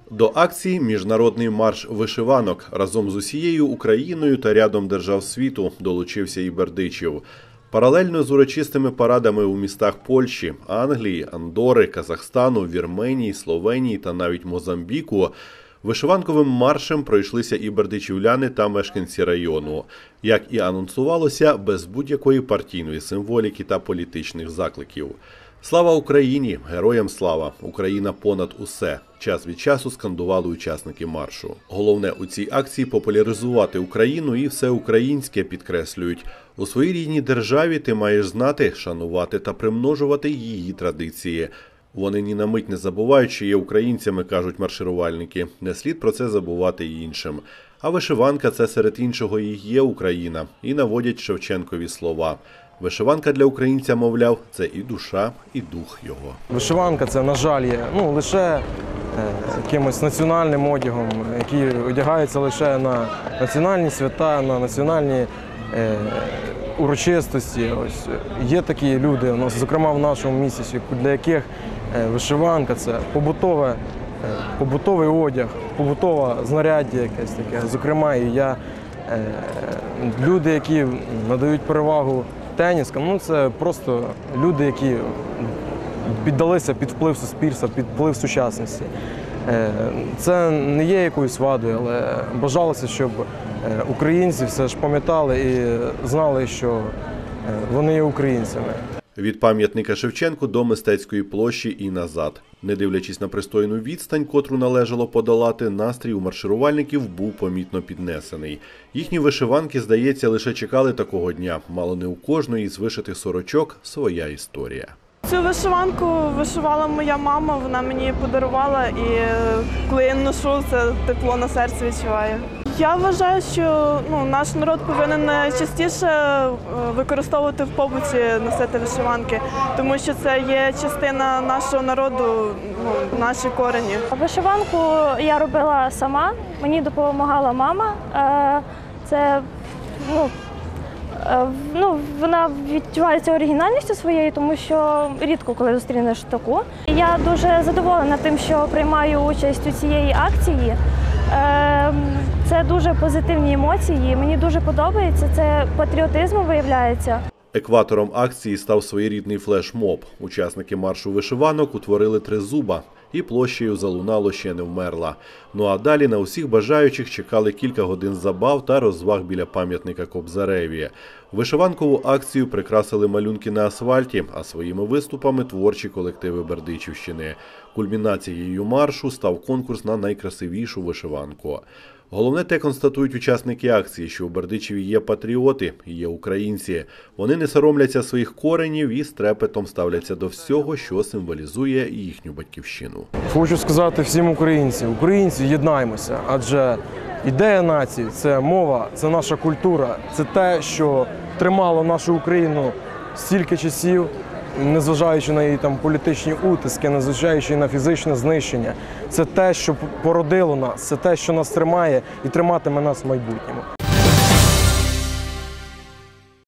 До акції «Міжнародний марш вишиванок» разом з усією Україною та рядом держав світу долучився і Бердичів. Паралельно з урочистими парадами у містах Польщі, Англії, Андори, Казахстану, Вірменії, Словенії та навіть Мозамбіку вишиванковим маршем пройшлися і бердичівляни та мешканці району. Як і анонсувалося, без будь-якої партійної символіки та політичних закликів. «Слава Україні! Героям слава! Україна понад усе!» Час від часу скандували учасники маршу. Головне у цій акції – популяризувати Україну і все українське, підкреслюють. У своїй рідній державі ти маєш знати, шанувати та примножувати її традиції. Вони ні на мить не забувають, що є українцями, кажуть марширувальники. Не слід про це забувати й іншим. А вишиванка – це серед іншого і є Україна. І наводять Шевченкові слова. Вишиванка для українця, мовляв, це і душа, і дух його. Вишиванка – це, на жаль, є лише якимось національним одягом, який одягається лише на національні свята, на національні урочистості. Ось є такі люди, зокрема в нашому місті, для яких вишиванка – це побутовий одяг, побутове знаряддя якесь таке. Зокрема, і я, люди, які надають перевагу теніскам, це просто люди, які піддалися під вплив суспільства, під вплив сучасності. Це не є якоюсь вадою, але бажалося, щоб українці все ж пам'ятали і знали, що вони є українцями. Від пам'ятника Шевченку до Мистецької площі і назад. Не дивлячись на пристойну відстань, котру належало подолати, настрій у марширувальників був помітно піднесений. Їхні вишиванки, здається, лише чекали такого дня. Мало не у кожної з вишитих сорочок своя історія. Цю вишиванку вишивала моя мама, вона мені подарувала, і коли я ношу, це тепло на серці відчуваю. Я вважаю, що наш народ повинен частіше використовувати в побуті, носити вишиванки, тому що це є частина нашого народу, наші корені. Вишиванку я робила сама, мені допомагала мама. Це, вона відчувається оригінальністю своєю, тому що рідко коли зустрінеш таку. Я дуже задоволена тим, що приймаю участь у цієї акції. Це дуже позитивні емоції, мені дуже подобається, це патріотизм виявляється. Екватором акції став своєрідний флешмоб. Учасники маршу вишиванок утворили тризуба, і площею залунало «Ще не вмерла». Ну а далі на усіх бажаючих чекали кілька годин забав та розваг біля пам'ятника Кобзареві. Вишиванкову акцію прикрасили малюнки на асфальті, а своїми виступами творчі колективи Бердичівщини. Кульмінацією маршу став конкурс на найкрасивішу вишиванку. Головне те, констатують учасники акції, що у Бердичеві є патріоти, є українці. Вони не соромляться своїх коренів і з трепетом ставляться до всього, що символізує їхню батьківщину. Хочу сказати всім українцям, українці, єднаймося, адже ідея нації – це мова, це наша культура, це те, що тримало нашу Україну стільки часів, незважаючи на її політичні утиски, незважаючи на фізичне знищення. Це те, що породило нас, це те, що нас тримає і триматиме нас в майбутньому.